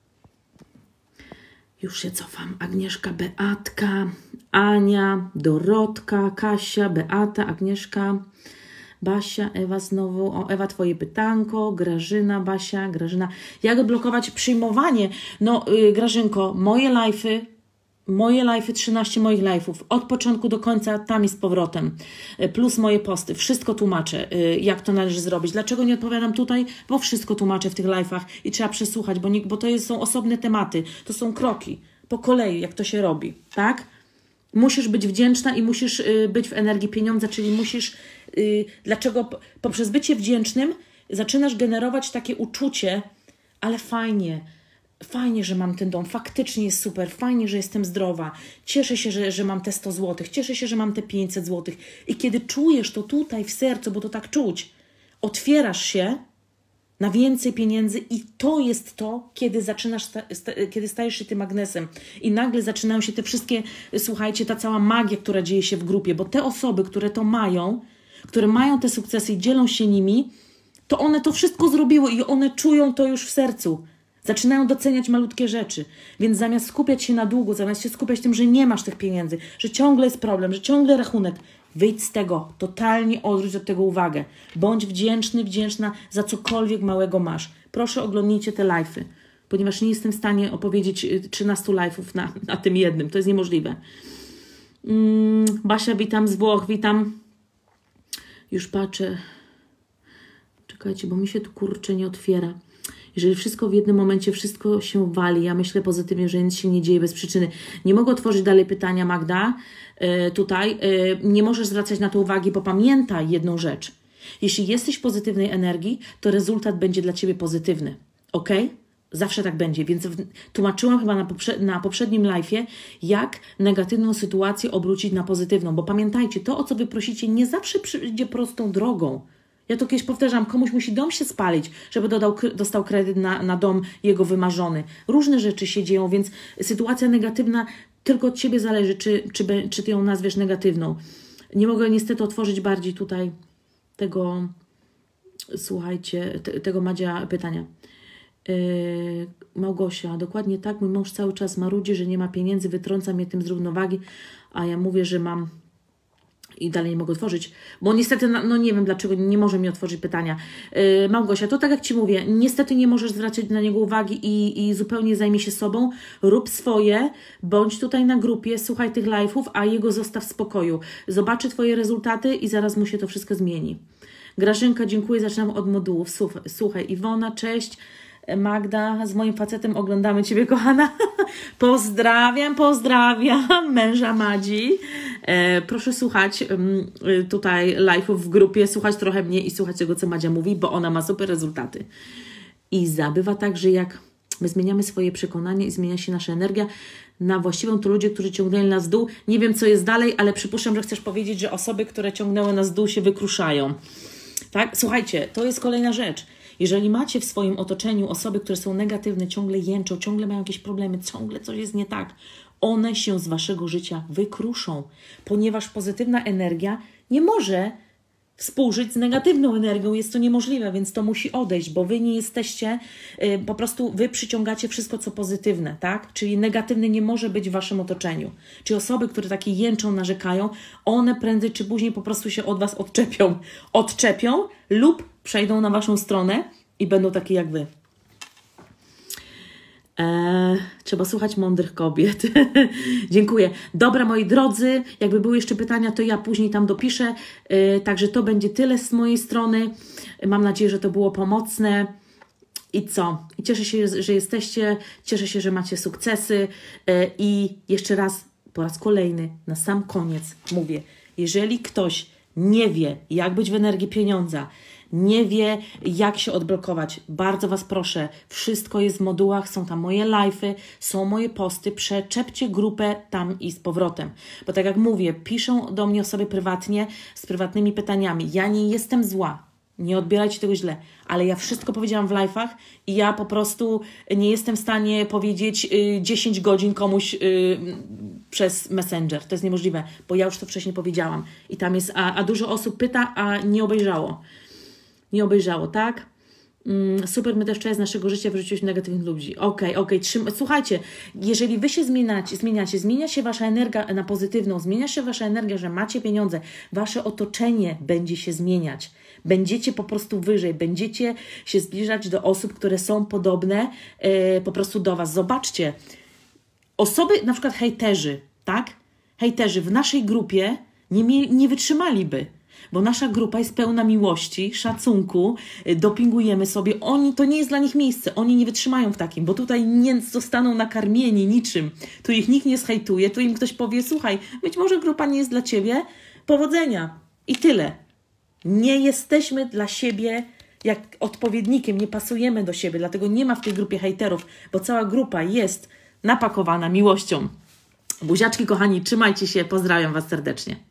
Już się cofam. Agnieszka, Beatka, Ania, Dorotka, Kasia, Beata, Agnieszka, Basia, Ewa znowu. O, Ewa, twoje pytanko. Grażyna, Basia, Grażyna. Jak odblokować przyjmowanie? No, yy, Grażynko, moje live'y, moje live'y, trzynaście moich live'ów, od początku do końca, tam i z powrotem, yy, plus moje posty. Wszystko tłumaczę, yy, jak to należy zrobić. Dlaczego nie odpowiadam tutaj? Bo wszystko tłumaczę w tych live'ach i trzeba przesłuchać, bo, nie, bo to jest, są osobne tematy, to są kroki, po kolei, jak to się robi, tak? Musisz być wdzięczna i musisz y, być w energii pieniądza, czyli musisz, y, dlaczego poprzez bycie wdzięcznym zaczynasz generować takie uczucie, ale fajnie, fajnie, że mam ten dom, faktycznie jest super, fajnie, że jestem zdrowa, cieszę się, że, że mam te sto złotych, cieszę się, że mam te pięćset złotych i kiedy czujesz to tutaj w sercu, bo to tak czuć, otwierasz się na więcej pieniędzy i to jest to, kiedy zaczynasz, sta, sta, kiedy stajesz się tym magnesem i nagle zaczynają się te wszystkie, słuchajcie, ta cała magia, która dzieje się w grupie, bo te osoby, które to mają, które mają te sukcesy i dzielą się nimi, to one to wszystko zrobiły i one czują to już w sercu. Zaczynają doceniać malutkie rzeczy, więc zamiast skupiać się na długu, zamiast się skupiać tym, że nie masz tych pieniędzy, że ciągle jest problem, że ciągle rachunek, wyjdź z tego, totalnie odwróć od tego uwagę. Bądź wdzięczny, wdzięczna za cokolwiek małego masz. Proszę oglądnijcie te live'y, ponieważ nie jestem w stanie opowiedzieć trzynastu live'ów na, na tym jednym. To jest niemożliwe. Mm, Basia, witam z Włoch, witam. Już patrzę. Czekajcie, bo mi się tu kurczę nie otwiera. Jeżeli wszystko w jednym momencie, wszystko się wali, ja myślę pozytywnie, że nic się nie dzieje bez przyczyny. Nie mogę otworzyć dalej pytania, Magda, yy, tutaj. Yy, nie możesz zwracać na to uwagi, bo pamiętaj jedną rzecz. Jeśli jesteś w pozytywnej energii, to rezultat będzie dla Ciebie pozytywny. Ok? Zawsze tak będzie. Więc w, tłumaczyłam chyba na, poprze na poprzednim live'ie, jak negatywną sytuację obrócić na pozytywną. Bo pamiętajcie, to o co Wy prosicie nie zawsze przyjdzie prostą drogą. Ja to kiedyś powtarzam, komuś musi dom się spalić, żeby dodał, dostał kredyt na, na dom jego wymarzony. Różne rzeczy się dzieją, więc sytuacja negatywna tylko od Ciebie zależy, czy, czy, czy Ty ją nazwiesz negatywną. Nie mogę niestety otworzyć bardziej tutaj tego, słuchajcie, te, tego Madzia pytania. Yy, Małgosia, dokładnie tak, mój mąż cały czas marudzi, że nie ma pieniędzy, wytrąca mnie tym z równowagi, a ja mówię, że mam... I dalej nie mogę otworzyć, bo niestety, no nie wiem dlaczego, nie może mi otworzyć pytania. Yy, Małgosia, to tak jak Ci mówię, niestety nie możesz zwracać na niego uwagi i, i zupełnie zajmij się sobą, rób swoje, bądź tutaj na grupie, słuchaj tych live'ów, a jego zostaw w spokoju. Zobaczy Twoje rezultaty i zaraz mu się to wszystko zmieni. Grażynka, dziękuję, zaczynam od modułów. Słuchaj, słuchaj Iwona, cześć. Magda, z moim facetem oglądamy Ciebie, kochana. Pozdrawiam, pozdrawiam męża Madzi. E, proszę słuchać um, tutaj live'ów w grupie, słuchać trochę mnie i słuchać tego, co Madzia mówi, bo ona ma super rezultaty. I zabywa tak, że jak my zmieniamy swoje przekonanie i zmienia się nasza energia na właściwą, to ludzie, którzy ciągnęli nas w dół, nie wiem, co jest dalej, ale przypuszczam, że chcesz powiedzieć, że osoby, które ciągnęły nas w dół, się wykruszają. Tak? Słuchajcie, to jest kolejna rzecz. Jeżeli macie w swoim otoczeniu osoby, które są negatywne, ciągle jęczą, ciągle mają jakieś problemy, ciągle coś jest nie tak, one się z Waszego życia wykruszą, ponieważ pozytywna energia nie może współżyć z negatywną energią, jest to niemożliwe, więc to musi odejść, bo Wy nie jesteście, yy, po prostu Wy przyciągacie wszystko, co pozytywne, tak? Czyli negatywne nie może być w Waszym otoczeniu. Czyli osoby, które takie jęczą, narzekają, one prędzej czy później po prostu się od Was odczepią. Odczepią lub przejdą na Waszą stronę i będą takie jak Wy. Eee, trzeba słuchać mądrych kobiet. Dziękuję. Dobra, moi drodzy, jakby były jeszcze pytania, to ja później tam dopiszę. Eee, także to będzie tyle z mojej strony. Mam nadzieję, że to było pomocne. I co? I cieszę się, że jesteście. Cieszę się, że macie sukcesy. Eee, I jeszcze raz, po raz kolejny, na sam koniec mówię, jeżeli ktoś nie wie, jak być w energii pieniądza, nie wie, jak się odblokować, bardzo Was proszę, wszystko jest w modułach, są tam moje live'y, są moje posty, przeczepcie grupę tam i z powrotem. Bo tak jak mówię, piszą do mnie osoby prywatnie, z prywatnymi pytaniami. Ja nie jestem zła, nie odbierajcie tego źle, ale ja wszystko powiedziałam w live'ach i ja po prostu nie jestem w stanie powiedzieć y, dziesięć godzin komuś y, przez Messenger. To jest niemożliwe, bo ja już to wcześniej powiedziałam. I tam jest, a, a dużo osób pyta, a nie obejrzało. Nie obejrzało, tak? Mm, super, my też część z naszego życia wyrzuciłeś negatywnych ludzi. Okej, okay, okej. Okay. Słuchajcie, jeżeli Wy się zmieniacie, zmieniacie, zmienia się Wasza energia na pozytywną, zmienia się Wasza energia, że macie pieniądze, Wasze otoczenie będzie się zmieniać. Będziecie po prostu wyżej, będziecie się zbliżać do osób, które są podobne yy, po prostu do Was. Zobaczcie, osoby, na przykład hejterzy, tak? Hejterzy w naszej grupie nie, mie- nie wytrzymaliby. Bo nasza grupa jest pełna miłości, szacunku, dopingujemy sobie. Oni, to nie jest dla nich miejsce, oni nie wytrzymają w takim, bo tutaj nie zostaną nakarmieni niczym. Tu ich nikt nie zhejtuje, tu im ktoś powie, słuchaj, być może grupa nie jest dla Ciebie, powodzenia. I tyle. Nie jesteśmy dla siebie jak odpowiednikiem, nie pasujemy do siebie, dlatego nie ma w tej grupie hejterów, bo cała grupa jest napakowana miłością. Buziaczki kochani, trzymajcie się, pozdrawiam Was serdecznie.